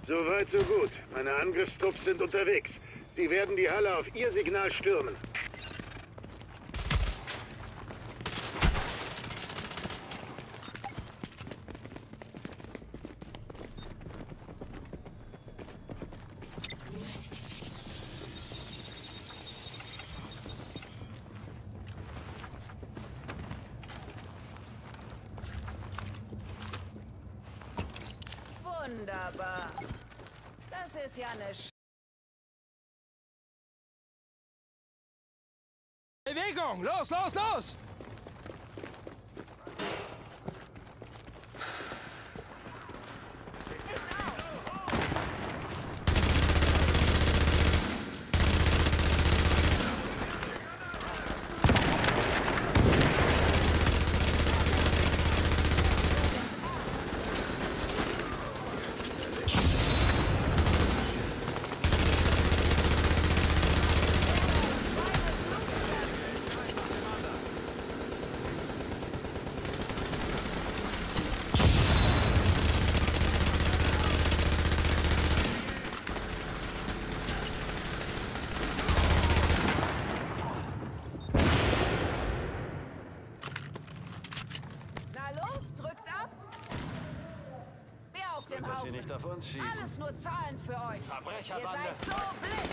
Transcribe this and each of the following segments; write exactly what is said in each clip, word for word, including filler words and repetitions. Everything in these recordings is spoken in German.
Soweit, so gut. Meine Angriffstrupps sind unterwegs. Sie werden die Halle auf ihr Signal stürmen. Wunderbar. Das ist ja eine Sch Bewegung! Los, los, los! Dass Sie nicht auf uns schießen. Alles nur Zahlen für euch. Verbrecherbande. Ihr seid so blind.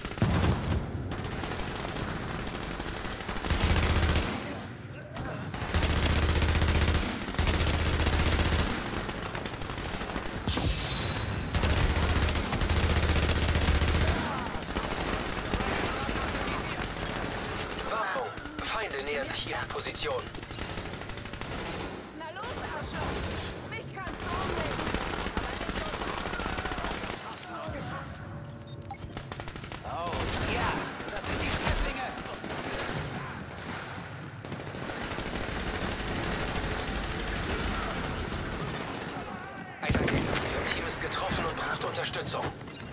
Warnung. Feinde nähern sich ihrer Position. Na los, Arschloch. Mich kannst du umbringen. Ein Agent aus Ihrem Team ist getroffen und braucht Unterstützung.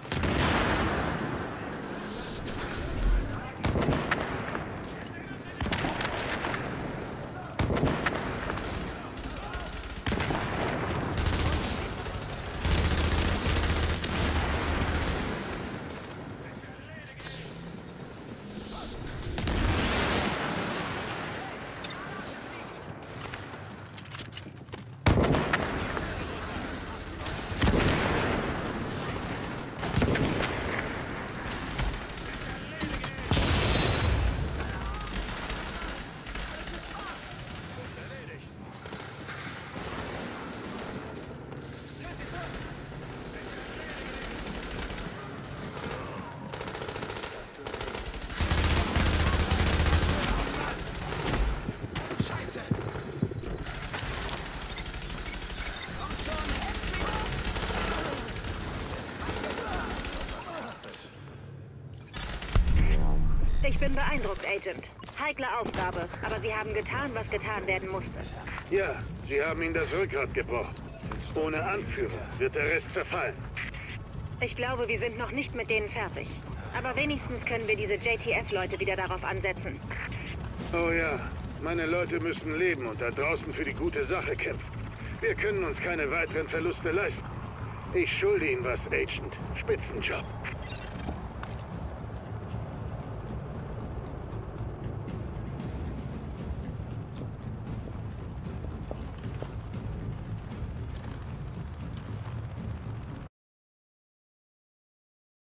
Ich bin beeindruckt, Agent. Heikle Aufgabe, aber Sie haben getan, was getan werden musste. Ja, Sie haben ihnen das Rückgrat gebrochen. Ohne Anführer wird der Rest zerfallen. Ich glaube, wir sind noch nicht mit denen fertig. Aber wenigstens können wir diese J T F-Leute wieder darauf ansetzen. Oh ja, meine Leute müssen leben und da draußen für die gute Sache kämpfen. Wir können uns keine weiteren Verluste leisten. Ich schulde Ihnen was, Agent. Spitzenjob.